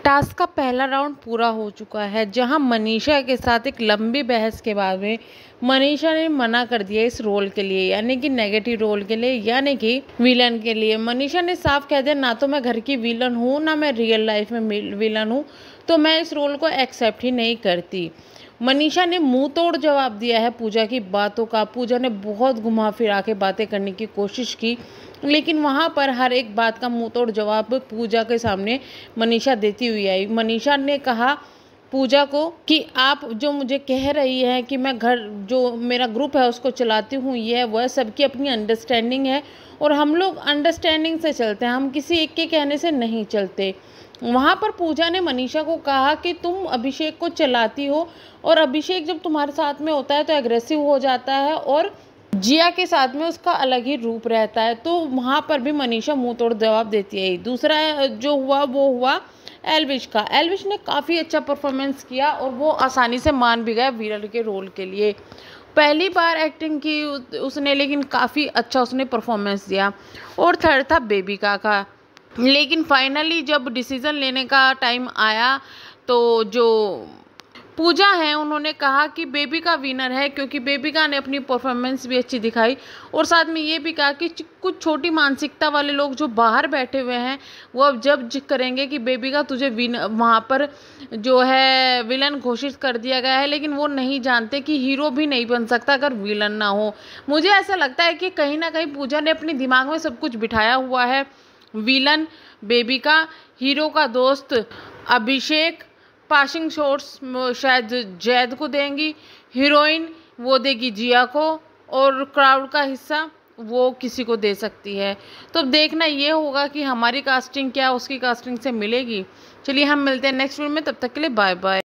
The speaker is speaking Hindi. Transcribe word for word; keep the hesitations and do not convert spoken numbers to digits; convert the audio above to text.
टास्क का पहला राउंड पूरा हो चुका है, जहां मनीषा के साथ एक लंबी बहस के बाद में मनीषा ने मना कर दिया इस रोल के लिए, यानी कि नेगेटिव रोल के लिए, यानी कि विलन के लिए। मनीषा ने साफ कह दिया, ना तो मैं घर की विलन हूँ, ना मैं रियल लाइफ में विलन हूँ, तो मैं इस रोल को एक्सेप्ट ही नहीं करती। मनीषा ने मुंह तोड़ जवाब दिया है पूजा की बातों का। पूजा ने बहुत घुमा फिरा के बातें करने की कोशिश की, लेकिन वहाँ पर हर एक बात का मुंह तोड़ जवाब पूजा के सामने मनीषा देती हुई आई। मनीषा ने कहा पूजा को कि आप जो मुझे कह रही है कि मैं घर जो मेरा ग्रुप है उसको चलाती हूँ, ये वह सबकी अपनी अंडरस्टैंडिंग है और हम लोग अंडरस्टैंडिंग से चलते हैं, हम किसी एक के कहने से नहीं चलते। वहाँ पर पूजा ने मनीषा को कहा कि तुम अभिषेक को चलाती हो और अभिषेक जब तुम्हारे साथ में होता है तो एग्रेसिव हो जाता है और जिया के साथ में उसका अलग ही रूप रहता है। तो वहाँ पर भी मनीषा मुंह तोड़ जवाब देती है। दूसरा जो हुआ वो हुआ एल्विश का। एल्विश ने काफ़ी अच्छा परफॉर्मेंस किया और वो आसानी से मान भी गया विलन के रोल के लिए। पहली बार एक्टिंग की उसने, लेकिन काफ़ी अच्छा उसने परफॉर्मेंस दिया। और थर्ड था बेबिका का। लेकिन फाइनली जब डिसीज़न लेने का टाइम आया तो जो पूजा है उन्होंने कहा कि बेबिका विनर है, क्योंकि बेबिका ने अपनी परफॉर्मेंस भी अच्छी दिखाई और साथ में ये भी कहा कि कुछ छोटी मानसिकता वाले लोग जो बाहर बैठे हुए हैं वो अब जब करेंगे कि बेबिका तुझे विन वहाँ पर जो है विलन घोषित कर दिया गया है, लेकिन वो नहीं जानते कि हीरो भी नहीं बन सकता अगर विलन ना हो। मुझे ऐसा लगता है कि कहीं ना कहीं पूजा ने अपने दिमाग में सब कुछ बिठाया हुआ है। विलन बेबिका, हीरो का दोस्त अभिषेक, पासिंग शॉट्स शायद जैद को देंगी, हीरोइन वो देगी जिया को और क्राउड का हिस्सा वो किसी को दे सकती है। तो अब देखना ये होगा कि हमारी कास्टिंग क्या उसकी कास्टिंग से मिलेगी। चलिए हम मिलते हैं नेक्स्ट वीडियो में, तब तक के लिए बाय बाय।